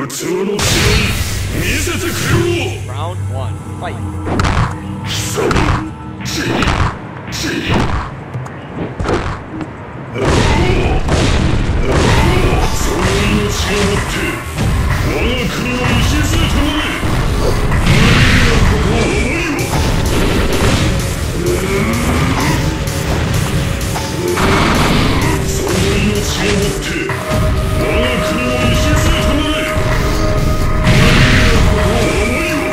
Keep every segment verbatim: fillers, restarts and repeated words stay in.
通の力見せてくれろ。 Round one, fight. 貴様ちちその命をもって我が国の礎となれ。無理なことを思いはその命をもって我が国の礎となれ。無理なことを思いは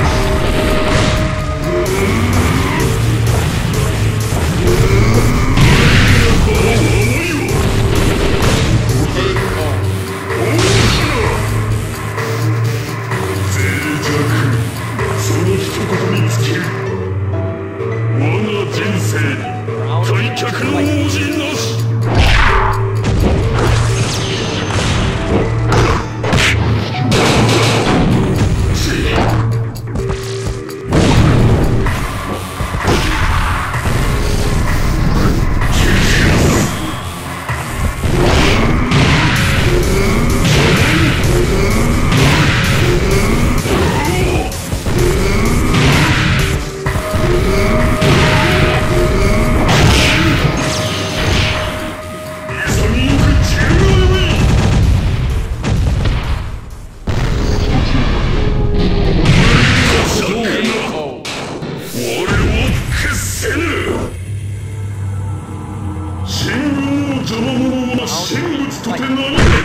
その一言に尽きる。我が人生に退却の王子なし。神仏とて何か